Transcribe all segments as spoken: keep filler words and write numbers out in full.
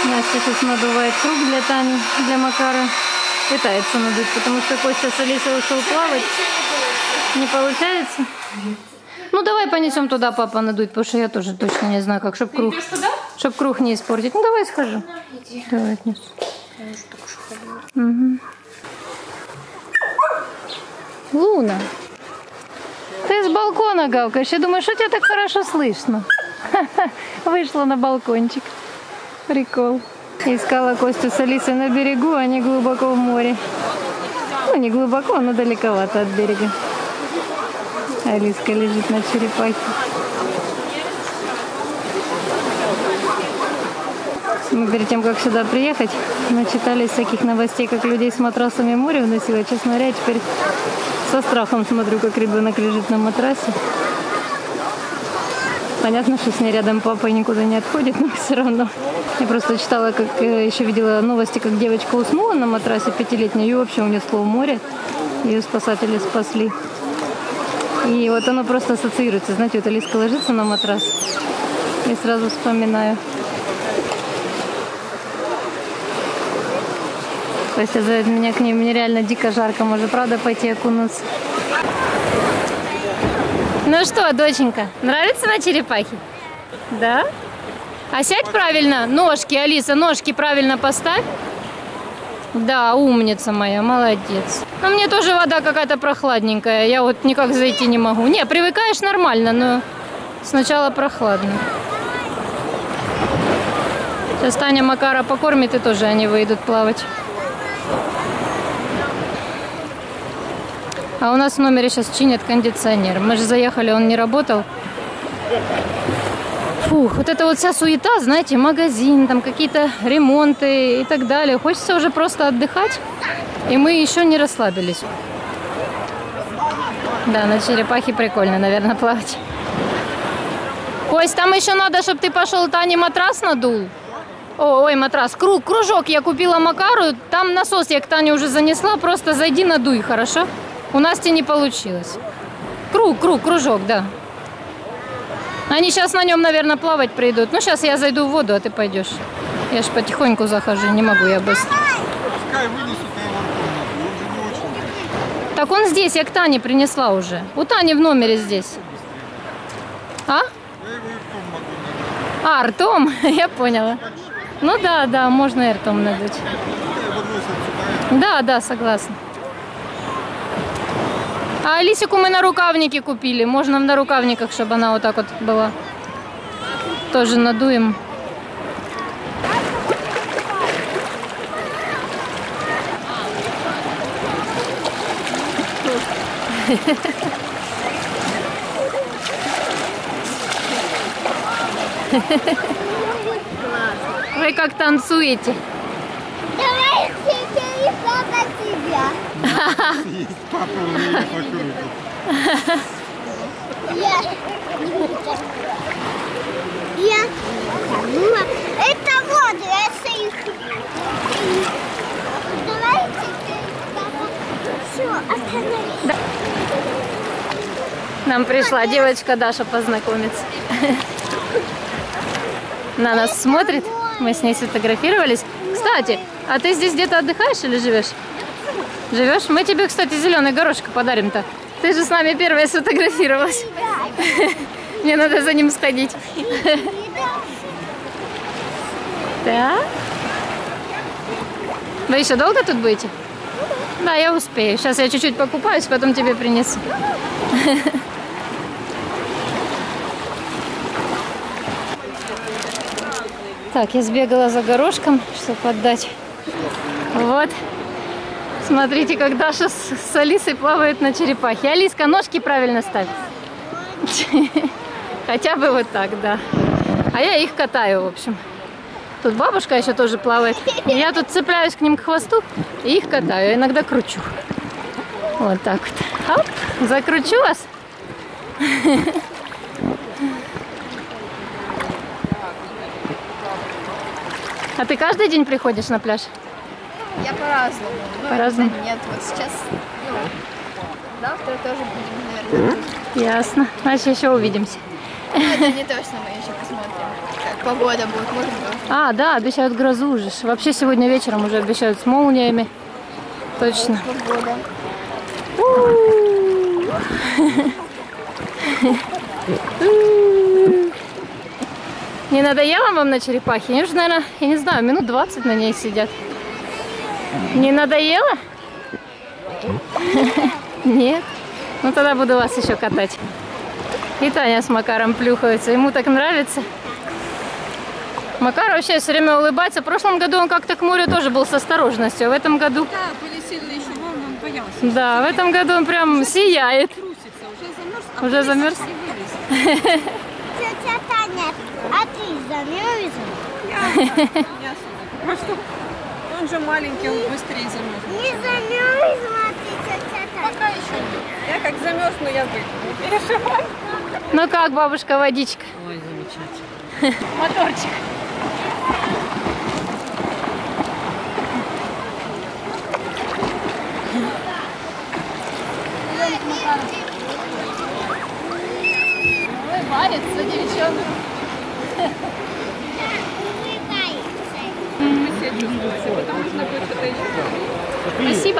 Настя сейчас надувает круг для Тани, для Макара. Пытается надуть, потому что Костя с Алисой ушел плавать. Не получается? Ну давай понесем туда, папа надует, потому что я тоже точно не знаю, как, чтобы круг, чтоб круг не испортить. Ну давай схожу. Давай отнесу. Угу. Луна, ты с балкона гавкаешь. Я думаю, что тебя так хорошо слышно. Вышла на балкончик. Прикол. Искала Костю с Алисой на берегу, а не глубоко в море. Ну, не глубоко, но далековато от берега. Алиска лежит на черепахе. Мы перед тем, как сюда приехать, начитались всяких новостей, как людей с матрасами в море уносило. Честно говоря, теперь со страхом смотрю, как ребенок лежит на матрасе. Понятно, что с ней рядом папа никуда не отходит, но все равно. Я просто читала, как еще видела новости, как девочка уснула на матрасе пятилетняя, ее вообще унесло в море. Ее спасатели спасли. И вот оно просто ассоциируется. Знаете, вот Алиска ложится на матрас, и сразу вспоминаю. Костя зовет меня к ней, мне реально дико жарко, может, правда, пойти окунуться. Ну что, доченька, нравится на черепахе? Да? А сядь правильно, ножки, Алиса, ножки правильно поставь. Да, умница моя, молодец. Но мне тоже вода какая-то прохладненькая, я вот никак зайти не могу. Не, привыкаешь нормально, но сначала прохладно. Сейчас Таня Макара покормит, и тоже они выйдут плавать. А у нас в номере сейчас чинят кондиционер. Мы же заехали, он не работал. Фух, вот это вот вся суета, знаете, магазин, там какие-то ремонты и так далее. Хочется уже просто отдыхать, и мы еще не расслабились. Да, на черепахе прикольно, наверное, плавать. Кость, там еще надо, чтобы ты пошел Тане матрас надул. О, ой, матрас, круг, кружок я купила Макару, там насос я к Тане уже занесла, просто зайди надуй, хорошо? У Насти не получилось. Круг, круг, кружок, да. Они сейчас на нем, наверное, плавать придут. Ну, сейчас я зайду в воду, а ты пойдешь. Я ж потихоньку захожу, не могу я быстро. Пускай вынесут его. Так он здесь, я к Тане принесла уже. У Тани в номере здесь. А? А, ртом? Я поняла. Ну да, да, можно и ртом надуть. Да, да, согласна. А Алисику мы на рукавнике купили. Можно на рукавниках, чтобы она вот так вот была. Тоже надуем. Вы как танцуете? Давай телефон на тебя. Есть папа у меня покрутит. Я. Я. Это вот, это их. Давайте все, остановись. Нам пришла девочка Даша познакомиться. На нас смотрит. Мы с ней сфотографировались. Кстати, а ты здесь где-то отдыхаешь или живешь? Живешь? Мы тебе, кстати, зеленый горошек подарим-то. Ты же с нами первая сфотографировалась. Мне надо за ним сходить. Да? Вы еще долго тут будете? Да, я успею. Сейчас я чуть-чуть покупаюсь, потом тебе принесу. Так, я сбегала за горошком, чтобы отдать. Вот. Смотрите, как Даша с, с Алисой плавает на черепахе. Алиска, ножки правильно ставь. Хотя бы вот так, да. А я их катаю, в общем. Тут бабушка еще тоже плавает. И я тут цепляюсь к ним к хвосту и их катаю. Иногда кручу. Вот так вот. Оп, закручу вас. А ты каждый день приходишь на пляж? Я по-разному. По-разному? Нет, вот сейчас, ну, завтра тоже будем, наверное. Ясно. Значит, еще увидимся. Это не точно, мы еще посмотрим, как погода будет, может быть. А, да, обещают грозу уже. Вообще сегодня вечером уже обещают с молниями. Точно. Погода. Не надоело вам на черепахе? Они уже, наверное, я не знаю, минут двадцать на ней сидят. Не надоело? Нет? Ну тогда буду вас еще катать. И Таня с Макаром плюхаются. Ему так нравится. Макар вообще все время улыбается. В прошлом году он как-то к морю тоже был с осторожностью. В этом году... Да, были сильные еще волны, он боялся. Да, в этом году он прям сияет. Трусится, уже замерз. Уже замерз? Тетя Таня, а ты замерзла? Я, не особо. А что? Он же маленький, он быстрее замерз. Не замерзла ты, тетя Таня? Пока еще нет. Я как замерзну, я выйду. Не переживай. Ну как, бабушка, водичка? Ой, замечательно. Моторчик. Ой, варится девчонка. Вы себя чувствуете, потом нужно будет что-то еще. Спасибо.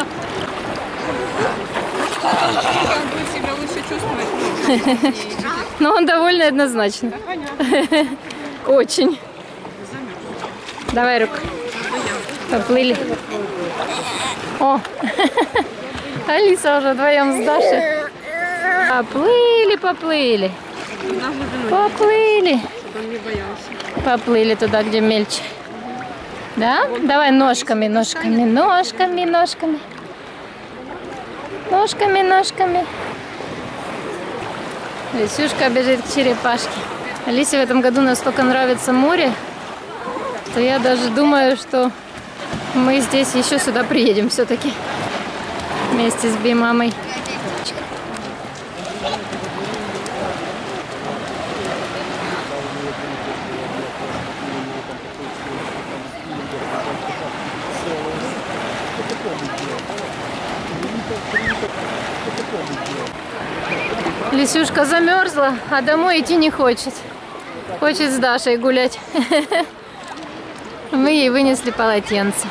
Он будет себя лучше чувствовать. Но он довольный однозначно. Да, понятно. Очень. Давай руку. Поплыли. О, Алиса уже вдвоем с Дашей. Поплыли, поплыли. На глубину, Поплыли. чтобы он не боялся. Поплыли туда, где мельче. Да? Давай ножками, ножками, ножками, ножками. Ножками, ножками. Лисюшка бежит к черепашке. Алисе в этом году настолько нравится море, что я даже думаю, что мы здесь еще сюда приедем все-таки. Вместе с Би-мамой. Лисюшка замерзла, а домой идти не хочет. Хочет с Дашей гулять. Мы ей вынесли полотенце.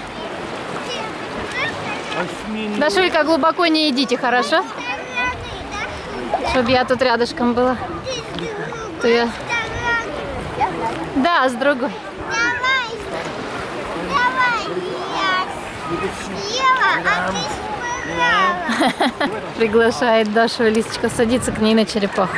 Дашулька, глубоко не идите, хорошо? Чтобы я тут рядышком была. То я... Да, с другой. Давай, давай, я съела, а ты смыла. Приглашает Дашу Алисочка садиться к ней на черепаху.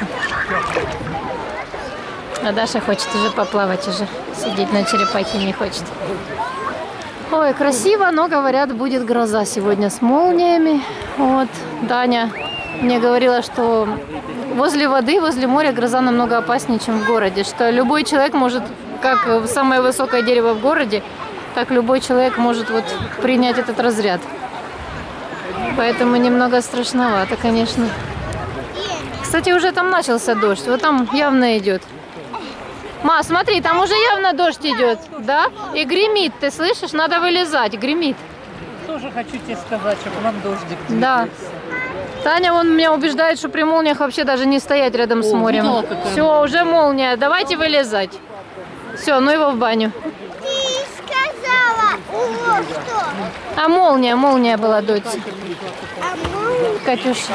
А Даша хочет уже поплавать, уже сидеть на черепахе не хочет. Ой, красиво, но говорят, будет гроза сегодня с молниями. Вот, Даня мне говорила, что возле воды, возле моря гроза намного опаснее, чем в городе. Что любой человек может, как самое высокое дерево в городе, так любой человек может вот принять этот разряд. Поэтому немного страшновато, конечно. Кстати, уже там начался дождь. Вот там явно идет. Ма, смотри, там уже явно дождь идет. Да? И гремит, ты слышишь? Надо вылезать, гремит. Тоже хочу тебе сказать, чтобы нам дождик двигался. Да. Таня, он меня убеждает, что при молниях вообще даже не стоять рядом с морем. Все, уже молния. Давайте вылезать. Все, ну его в баню. Ты сказала, о, что? А молния, молния была, дочь. А мы... Катюша.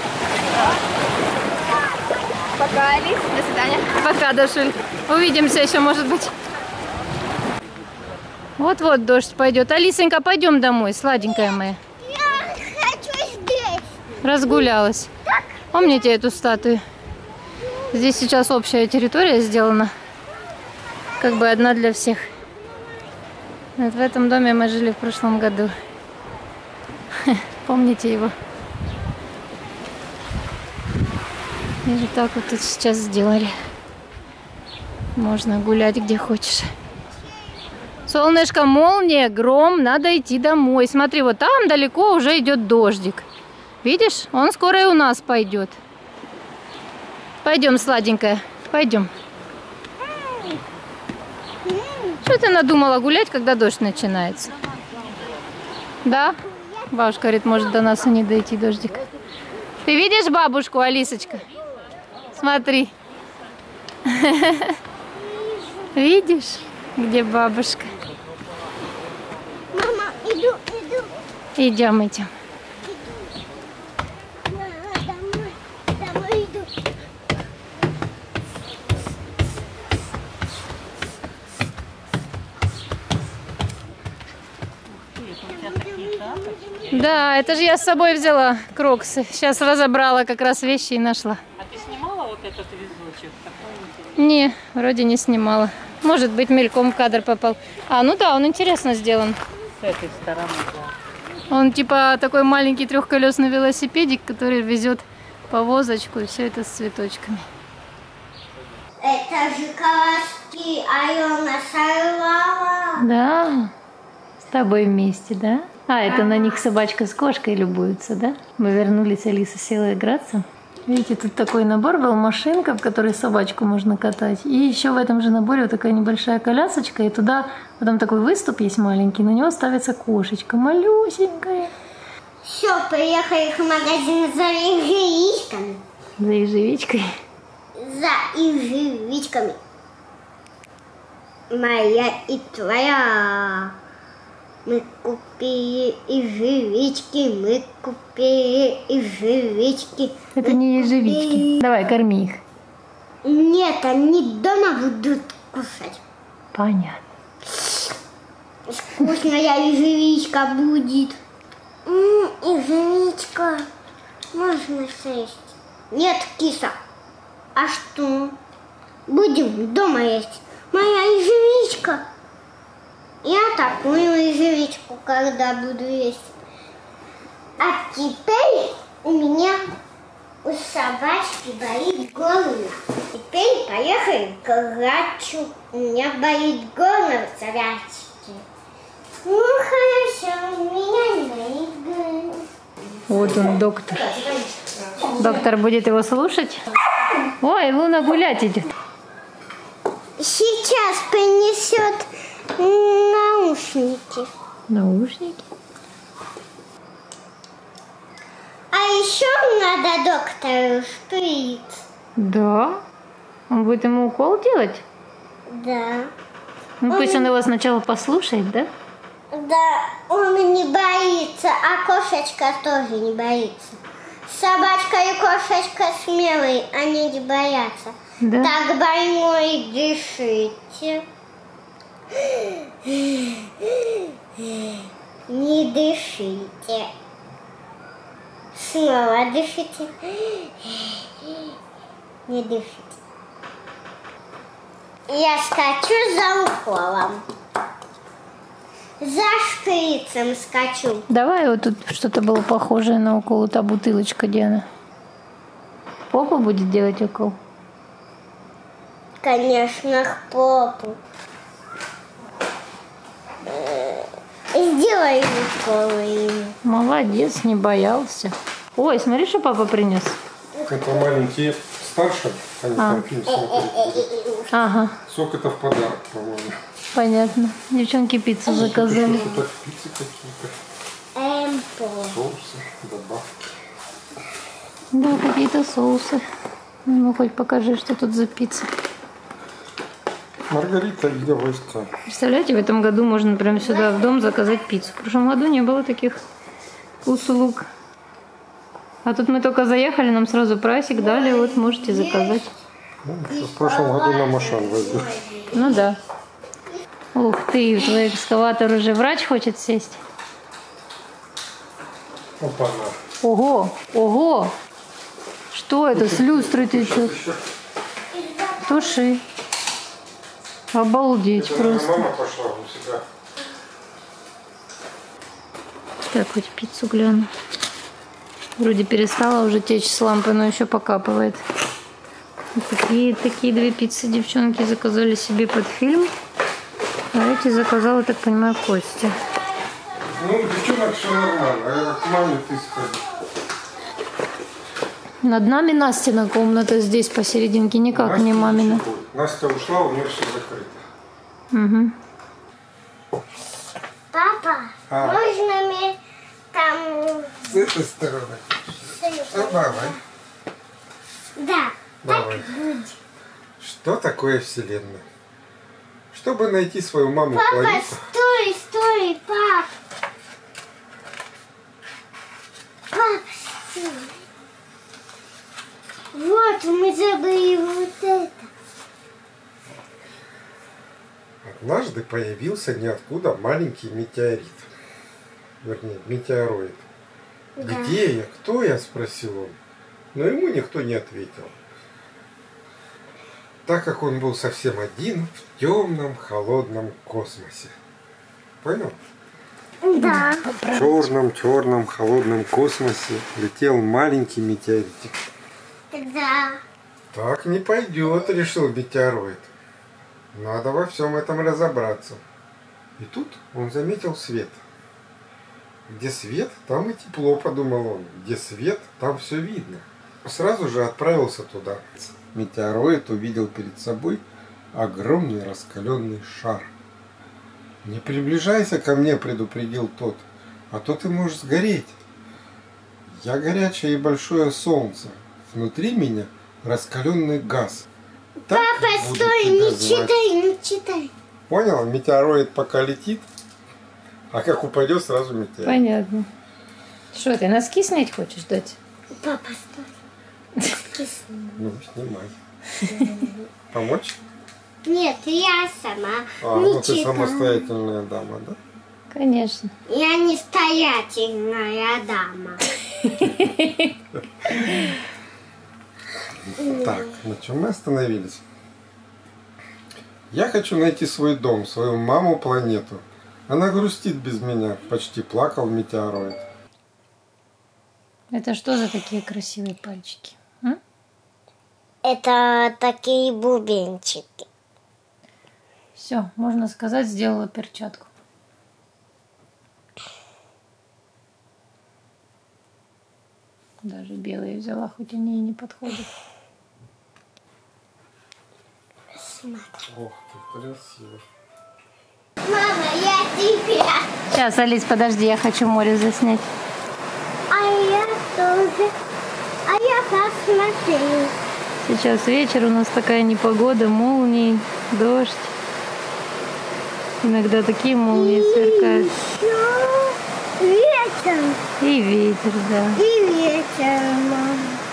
Пока, Алис, до свидания. Пока, Дашуль. Увидимся еще, может быть. Вот-вот дождь пойдет. Алисонька, пойдем домой, сладенькая моя. Я хочу здесь. Разгулялась. Помните эту статую? Здесь сейчас общая территория сделана. Как бы одна для всех. Вот в этом доме мы жили в прошлом году. Помните его? И вот так вот тут сейчас сделали. Можно гулять где хочешь. Солнышко, молния, гром, надо идти домой. Смотри, вот там далеко уже идет дождик. Видишь? Он скоро и у нас пойдет. Пойдем, сладенькая, пойдем. Что ты надумала гулять, когда дождь начинается? Да? Бабушка говорит, может до нас и не дойти дождик. Ты видишь бабушку, Алисочка? Смотри. Видишь, где бабушка? Мама, иду, иду. Идем, идем. Мама, домой, домой иду. Да, это же я с собой взяла кроксы. Сейчас разобрала как раз вещи и нашла. А ты снимала вот этот визочек? Такой интересный. Не, вроде не снимала. Может быть, мельком в кадр попал. А, ну да, он интересно сделан. С этой стороны, да. Он типа такой маленький трехколесный велосипедик, который везет повозочку, и все это с цветочками. Это же колоски Алена сорвала. Да, с тобой вместе, да? А, это на них собачка с кошкой любуются, да? Мы вернулись, Алиса села играться. Видите, тут такой набор был, машинка, в которой собачку можно катать. И еще в этом же наборе вот такая небольшая колясочка, и туда потом такой выступ есть маленький, на него ставится кошечка, малюсенькая. Все, приехали в магазин за ежевичками. За ежевичкой. За ежевичками. Моя и твоя. Мы купили ежевички, мы купили ежевички. Это не ежевички. Давай, корми их. Нет, они дома будут кушать. Понятно. Вкусная ежевичка будет. М, ежевичка. Можно съесть. Нет, киса. А что? Будем дома есть. Моя ежевичка. Я такую ежевичку, когда буду есть. А теперь у меня у собачки болит горло. Теперь поехали к врачу. У меня болит горло в собачке. Ну хорошо, у меня не болит горло. Вот он, доктор. Доктор будет его слушать? Ой, Луна гулять идет. Сейчас принесет наушники. Наушники? А еще надо доктору шприц. Да. Он будет ему укол делать? Да. Ну пусть он его сначала послушает, да? Да, он не боится, а кошечка тоже не боится. Собачка и кошечка смелые, они не боятся. Да. Так, больной, дышите. Не дышите. Снова дышите. Не дышите. Я скачу за уколом. За шприцем скачу. Давай вот тут что-то было похожее на укол. Та бутылочка, где она? Попа будет делать укол? Конечно, к попу. Сделай укол ему. Молодец, не боялся. Ой, смотри, что папа принес. Это маленькие старше, они А. там фильм смотрят. Ага, Сок это в подарок, по-моему. понятно. Девчонки пиццу заказали. Что-то пиццы какие-то, Эмпо. соусы, добавки. Да, какие-то соусы. Ну, хоть покажи, что тут за пицца. Маргарита и гавайская. Представляете, в этом году можно прямо сюда в дом заказать пиццу. В прошлом году не было таких услуг. А тут мы только заехали, нам сразу прайсик дали, вот можете заказать. Ну, в прошлом году на Машан возил. Ну да. Ух ты, в твой экскаватор уже врач хочет сесть. Опа-на. Ого, ого. Что это, с люстрой течет? Туши. Обалдеть Это, наверное, просто. мама пошла у себя. Так, хоть пиццу гляну. Вроде перестала уже течь с лампы, но еще покапывает. Вот такие, такие две пиццы девчонки заказали себе под фильм. А эти заказала, так понимаю, Костя. Ну, девчонок все нормально, а к маме ты сходи. Над нами Настина комната здесь посерединке, никак Настя не мамина. ничего. Настя ушла, у нее все закрыто. Угу. Папа, А. можно мне там... С этой стороны. Ну, давай. Да, Давай. так будет. Что такое Вселенная? Чтобы найти свою маму Папа, планету. стой, стой, пап. Пап, стой. Вот, мы забыли вот это. Однажды появился ниоткуда маленький метеорит. Вернее, метеороид. Да. Где я? Кто я? Спросил он. Но ему никто не ответил. Так как он был совсем один в темном, холодном космосе. Понял? Да. В черном, черном, холодном космосе летел маленький метеоритик. Да. Так не пойдет, решил метеороид. Надо во всем этом разобраться. И тут он заметил свет. Где свет, там и тепло, подумал он. Где свет, там все видно. Сразу же отправился туда. Метеороид увидел перед собой огромный раскаленный шар. «Не приближайся ко мне», — предупредил тот, — «а то ты можешь сгореть. Я горячее и большое солнце. Внутри меня раскаленный газ. Так Папа, буду стой, тебя не звать». читай, не читай. Понял? Метеороид пока летит, а как упадет, сразу метеорит. Понятно. Что, ты носки снять хочешь, дать? Папа, стой. Кисни. Ну, снимай. Помочь? Нет, я сама. А, не ну ты читай. самостоятельная дама, да? Конечно. Я не стоятельная дама. Так, на чем мы остановились? Я хочу найти свой дом, свою маму-планету. Она грустит без меня, почти плакал метеороид. Это что за такие красивые пальчики? А? Это такие бубенчики. Все, можно сказать, сделала перчатку. Даже белые взяла, хоть они и не подходят. Ох, ты красиво. Мама, я тебя. Сейчас, Алис, подожди, я хочу море заснять. А я тоже. А я посмотрю. Сейчас вечер, у нас такая непогода, молнии, дождь. Иногда такие молнии сверкают. Еще вечер. И ветер, да. И вечер, мама.